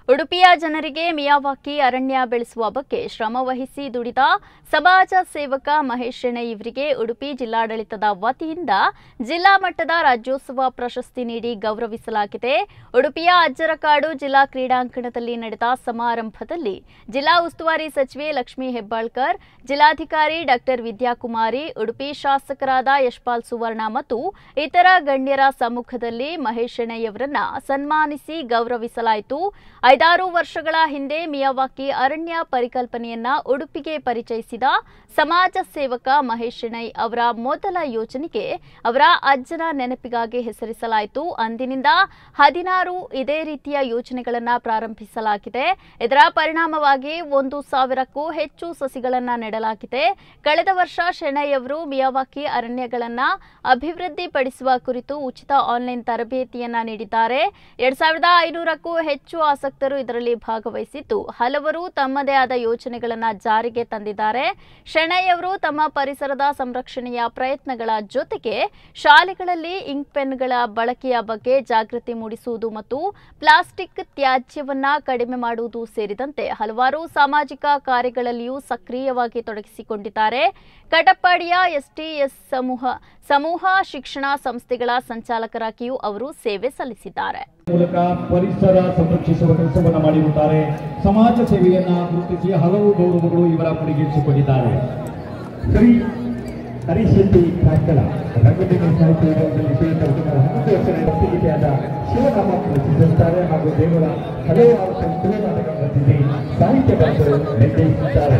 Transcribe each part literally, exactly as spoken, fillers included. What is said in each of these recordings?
ಉಡುಪಿಯ ಜನರಿಗೆ ಮಿಯಾವಾಕಿ ಅರಣ್ಯ ಬೆಳೆಸುವ ಬಗ್ಗೆ ಶ್ರಮವಹಿಸಿ ದುಡಿದ ಸಮಾಜ ಸೇವಕ ಮಹೇಶ್ ಶೆಣೈ ಇವರಿಗೆ ಉಡುಪಿ ಜಿಲ್ಲಾಡಳಿತದ ವತಿಯಿಂದ ಜಿಲ್ಲಾ ಮಟ್ಟದ ರಾಜ್ಯೋತ್ಸವ ಪ್ರಶಸ್ತಿ ನೀಡಿ ಗೌರವಿಸಲಾಗಿದೆ. ಉಡುಪಿಯ ಅಜ್ಜರಕಾಡು ಜಿಲ್ಲಾ ಕ್ರೀಡಾಂಗಣದಲ್ಲಿ ನಡೆದ ಸಮಾರಂಭದಲ್ಲಿ ಜಿಲ್ಲಾ ಉಸ್ತುವಾರಿ ಸಚಿವೆ ಲಕ್ಷ್ಮೀ ಹೆಬ್ಬಾಳ್ಕರ್, ಜಿಲ್ಲಾಧಿಕಾರಿ ಡಾಕ್ಟರ್ ವಿದ್ಯಾಕುಮಾರಿ, ಉಡುಪಿ ಶಾಸಕರಾದ ಯಶ್ಪಾಲ್ ಸುವರ್ಣ ಮತ್ತು ಇತರ ಗಣ್ಯರ ಸಮ್ಮುಖದಲ್ಲಿ ಮಹೇಶ್ ಶೆಣೈ ಅವರನ್ನ ಸನ್ಮಾನಿಸಿ ಗೌರವಿಸಲಾಯಿತು. ಐದಾರು ವರ್ಷಗಳ ಹಿಂದೆ ಮಿಯಾವಾಕಿ ಅರಣ್ಯ ಪರಿಕಲ್ಪನೆಯನ್ನ ಉಡುಪಿಗೆ ಪರಿಚಯಿಸಿದ ಸಮಾಜ ಸೇವಕ ಮಹೇಶ್ ಶೆಣೈ ಅವರ ಮೊದಲ ಯೋಜನೆಗೆ ಅವರ ಅಜ್ಜನ ನೆನಪಿಗಾಗಿ ಹೆಸರಿಸಲಾಯಿತು. ಅಂದಿನಿಂದ ಹದಿನಾರು ಇದೇ ರೀತಿಯ ಯೋಜನೆಗಳನ್ನು ಪ್ರಾರಂಭಿಸಲಾಗಿದೆ. ಇದರ ಪರಿಣಾಮವಾಗಿ ಒಂದು ಸಾವಿರಕ್ಕೂ ಹೆಚ್ಚು ಸಸಿಗಳನ್ನು ನೆಡಲಾಗಿದೆ. ಕಳೆದ ವರ್ಷ ಶೆಣೈ ಅವರು ಮಿಯಾವಾಕಿ ಅರಣ್ಯಗಳನ್ನು ಅಭಿವೃದ್ಧಿಪಡಿಸುವ ಕುರಿತು ಉಚಿತ ಆನ್ಲೈನ್ ತರಬೇತಿಯನ್ನ ನೀಡಿದ್ದಾರೆ. ಎರಡ್ ಸಾವಿರದ ಐನೂರಕ್ಕೂ ಹೆಚ್ಚು ಆಸಕ್ತರು ಇದರಲ್ಲಿ ಭಾಗವಹಿಸಿದ್ದು ಹಲವರು ತಮ್ಮದೇ ಆದ ಯೋಜನೆಗಳನ್ನು ಜಾರಿಗೆ ತಂದಿದ್ದಾರೆ. ಶೆಣೈ ಅವರು ತಮ್ಮ ಪರಿಸರದ ಸಂರಕ್ಷಣೆಯ ಪ್ರಯತ್ನಗಳ ಜೊತೆಗೆ ಶಾಲೆಗಳಲ್ಲಿ ಇಂಕ್ ಪೆನ್ಗಳ ಬಳಕೆಯ ಬಗ್ಗೆ ಜಾಗೃತಿ ಮೂಡಿಸುವುದು ಮತ್ತು ಪ್ಲಾಸ್ಟಿಕ್ ತ್ಯಾಜ್ಯವನ್ನ ಕಡಿಮೆ ಮಾಡುವುದು ಸೇರಿದಂತೆ ಹಲವಾರು ಸಾಮಾಜಿಕ ಕಾರ್ಯಗಳಲ್ಲಿಯೂ ಸಕ್ರಿಯವಾಗಿ ತೊಡಗಿಸಿಕೊಂಡಿದ್ದಾರೆ. ಕಟಪಾಡಿಯ ಎಸ್ಟಿಎಸ್ ಸಮೂಹ ಸಮೂಹ ಶಿಕ್ಷಣ ಸಂಸ್ಥೆಗಳ ಸಂಚಾಲಕರಾಗಿಯೂ ಅವರು ಸೇವೆ ಸಲ್ಲಿಸಿದ್ದಾರೆ. ಮೂಲಕ ಪರಿಸರ ಸಂರಕ್ಷಿಸುವ ಕೆಲಸವನ್ನು ಮಾಡಿರುತ್ತಾರೆ. ಸಮಾಜ ಸೇವೆಯನ್ನ ಗುರುತಿಸಿ ಹಲವು ಗೌರವಗಳು ಇವರ ಮುಡಿಗೇರಿಸಿಕೊಂಡಿದ್ದಾರೆ. ಶ್ರೀ ಹರೀಶ್ ಶೆಟ್ಟಿ ಕಾಕಳ ರಂಗಭೂಮಿ ಸಾಹಿತ್ಯ ವಿಭಾಗದಲ್ಲಿ ಹನ್ನೊಂದು ವರ್ಷದ ಭಕ್ತಿಗೀತೆಯಾದ ಶಿವನಾಮ ರಚಿಸಿರುತ್ತಾರೆ ಹಾಗೂ ದೇವರ ಹಲವಾರು ಸಂಸ್ಕೃತ ನಾಟಕ ರಚಿಸಿ ಸಾಹಿತ್ಯ ಬರೆದು ನಿರ್ದೇಶಿಸಿದ್ದಾರೆ.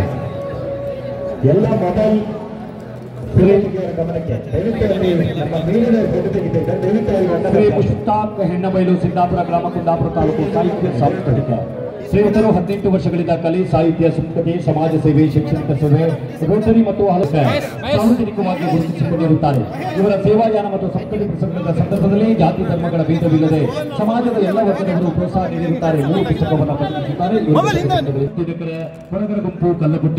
ಎಲ್ಲ ಮೊಬೈಲ್ ಗಮನಕ್ಕೆ ನಮ್ಮ ಮೇಲಿನ ಶ್ರೀ ಮುಷ್ತಾಕ್ ಹೆಣ್ಣಬೈಲು ಸಿದ್ದಾಪುರ ಗ್ರಾಮ ಕುಂದಾಪುರ ತಾಲೂಕು ಸಾಹಿತ್ಯ ಸಾಂಸ್ಕೃತಿಕ ಶ್ರೀಯುತರು ಹದಿನೆಂಟು ವರ್ಷಗಳಿಂದ ಕಲೆ, ಸಾಹಿತ್ಯ, ಸಂಸ್ಕೃತಿ, ಸಮಾಜ ಸೇವೆ, ಶೈಕ್ಷಣಿಕ ಸೇವೆ, ರೋಟರಿ ಮತ್ತು ಸಾರ್ವಜನಿಕವಾಗಿ ಗುರುತಿಸಿಕೊಂಡಿರುತ್ತಾರೆ. ಇವರ ಸೇವಾಯಾನ ಮತ್ತು ಸಂಸ್ಕೃತಿ ಪ್ರಸಂಗದ ಸಂದರ್ಭದಲ್ಲಿ ಜಾತಿ ಧರ್ಮಗಳ ಭೇದವಿಲ್ಲದೆ ಸಮಾಜದ ಎಲ್ಲ ವರ್ಗದವರು ಪ್ರೋತ್ಸಾಹ ನೀಡಿರುತ್ತಾರೆ. ಮೂರು ಪುಸ್ತಕವನ್ನು ಪ್ರಕಟಿಸಿದ್ದಾರೆ. ಗುಂಪು ಕಲ್ಲಗುಡ್ಡಿ